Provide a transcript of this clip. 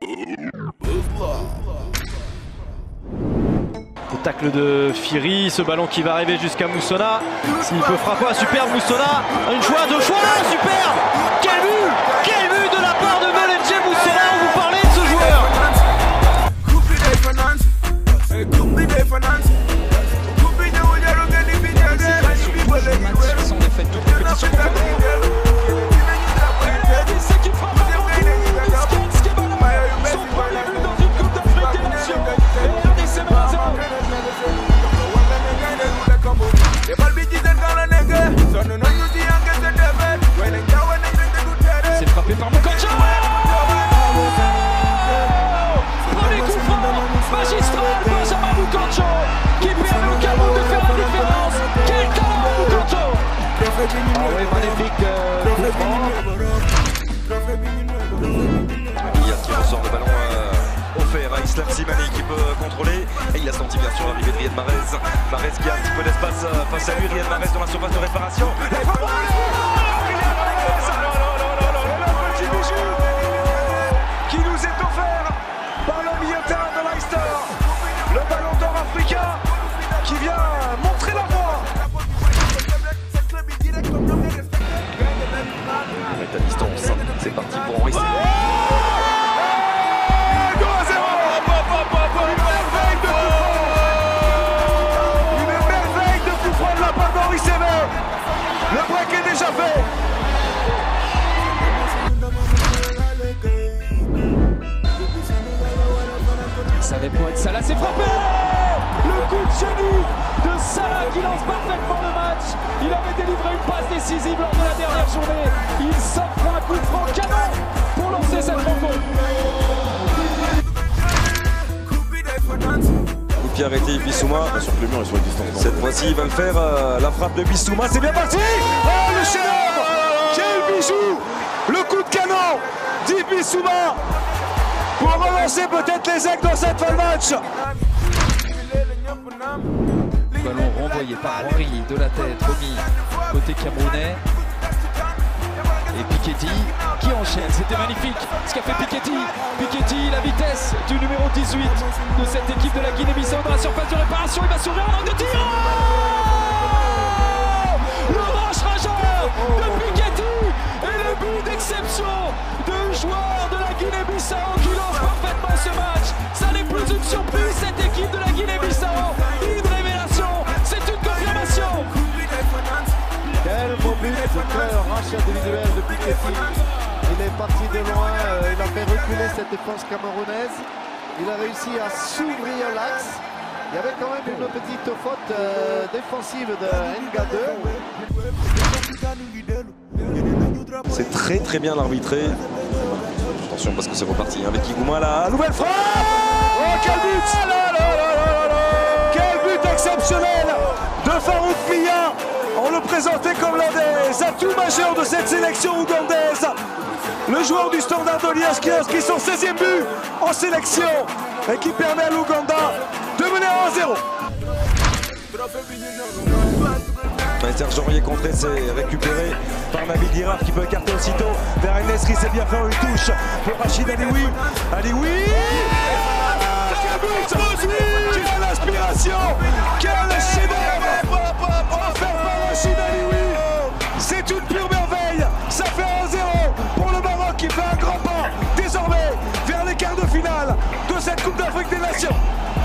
Le tacle de Firi, ce ballon qui va arriver jusqu'à Moussona. S'il peut frapper, superbe Moussona. Une fois, deux fois, superbe. Quel but de la part de Melenje Moussona. Vous parlez de ce joueur. Sans défaite, toute compétition. C'est frappé par Mukancho. Premier coup franc magistral, Benjamin Mukancho, qui permet au Cameroun de faire la différence. Quel talent Mukancho. Oui, magnifique coup franc. Qui ressort le ballon offert à Islam Slimani qui peut contrôler. Et il a senti bien sûr l'arrivée de Riyad Mahrez. Mahrez qui a un petit peu d'espace face à lui. Riyad Mahrez dans la surface de réparation. Qui nous est offert par le milieu de terrain de Leicester. Le ballon d'or africain qui vient montrer la voie. On est à distance. C'est parti pour Henri. Le break est déjà fait. Ça dépend de Salah, c'est frappé. Le coup de génie de Salah qui lance parfaitement le match. Il avait délivré une passe décisive lors de la dernière journée. Il s'offre un coup de franc canon pour lancer cette rencontre. Coup de pied arrêté Bissouma. Cette fois-ci il va le faire. La frappe de Bissouma, c'est bien parti. Oh le chef-d'œuvre. Quel bijou. Le coup de canon d'Ibissouma pour relancer peut-être les aigles dans cette fin de match. Ballon renvoyé par Henry de la tête, remis côté camerounais. Et Piketty qui enchaîne, c'était magnifique ce qu'a fait Piketty. Piketty, la vitesse du numéro 18 de cette équipe de la Guinée-Bissau dans la surface de réparation. Il va s'ouvrir en angle de tir. Le rush rageur de Piketty et le but d'exception de joueur de la Guinée-Bissau qui lance parfaitement ce match. Ça n'est plus une surprise, cette équipe de la Guinée-Bissau. Une révélation, c'est une confirmation. Quel beau but, quel rush individuel de Piketty. Il est parti de loin, il a fait reculer cette défense camerounaise. Il a réussi à s'ouvrir l'axe. Il y avait quand même une petite faute défensive de Nga2. C'est très bien arbitré. Attention parce que c'est reparti avec Igouma là. Nouvelle frappe. Oh quel but. Quel but exceptionnel de Farouk Mia. On le présentait comme l'un des atouts majeurs de cette sélection ougandaise. Le joueur du Standard de Liège qui a inscrit son 16e but en sélection et qui permet à l'Ouganda de mener 1-0. Serge Aurier contré, c'est récupéré par Nabil Dirar qui peut écarter aussitôt vers El Nesri. C'est bien fait, une touche pour Rachid Alioui. Alioui. Quel but. Quelle inspiration. Quel chef-d'œuvre offert par Rachid Alioui. C'est une pure merveille. Ça fait 1-0 pour le Maroc qui fait un grand pas désormais vers les quarts de finale de cette Coupe d'Afrique des Nations.